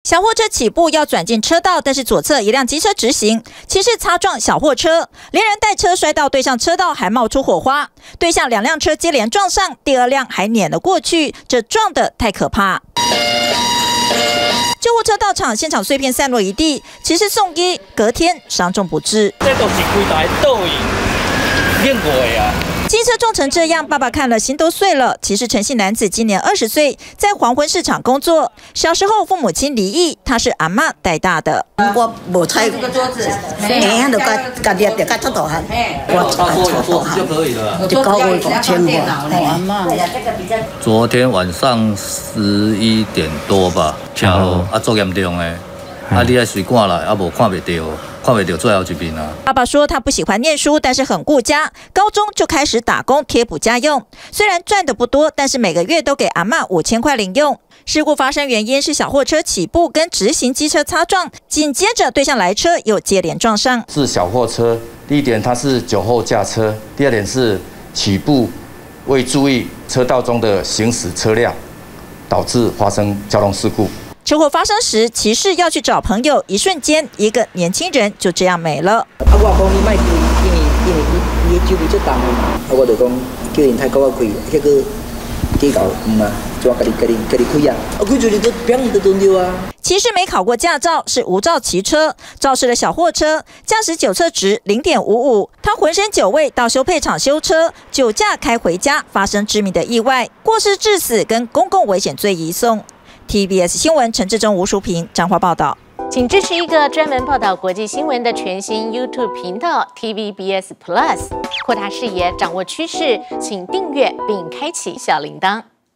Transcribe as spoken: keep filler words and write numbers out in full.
小货车起步要转进车道，但是左侧一辆机车直行，骑士擦撞小货车，连人带车摔到对向车道，还冒出火花。对向两辆车接连撞上，第二辆还碾了过去，这撞得太可怕。救护车到场，现场碎片散落一地，骑士送医，隔天伤重不治。 这都是规台倒影练过的啊。 机车撞成这样，爸爸看了心都碎了。其实陈姓男子今年二十岁，在黄昏市场工作。小时候父母亲离异，他是阿嬷带大的。 我无猜这个桌子，哎，就甲甲捏着甲出大汉，我差不多就可以了。一个月五千块，阿嬷。 昨天晚上十一点多吧，车祸啊，足严重的。 啊！你爱随赶来，啊无看袂到，看袂到最后一面啊。 爸爸说他不喜欢念书，但是很顾家，高中就开始打工贴补家用。虽然赚的不多，但是每个月都给阿嬷五千块零用。事故发生原因是小货车起步跟直行机车擦撞，紧接着对向来车又接连撞上。 是小货车，第一点它是酒后驾车，第二点是起步未注意车道中的行驶车辆，导致发生交通事故。 车祸发生时，骑士要去找朋友，一瞬间，一个年轻人就这样没了。 啊，我讲你莫因为因为因为你你手臂足重嘛，啊，我就讲叫人太高我开，结果计较唔嘛，就家己家己家己开啊，啊，开出去都砰就断掉啊。 骑士没考过驾照，是无照骑车，肇事的小货车，驾驶酒测值零点五五，他浑身酒味到修配厂修车，酒驾开回家，发生致命的意外，过失致死跟公共危险罪移送。 T V B S 新闻陈志忠、吴淑平彰化报道， 请支持一个专门报道国际新闻的全新 YouTube 频道 T V B S Plus， 扩大视野，掌握趋势，请订阅并开启小铃铛。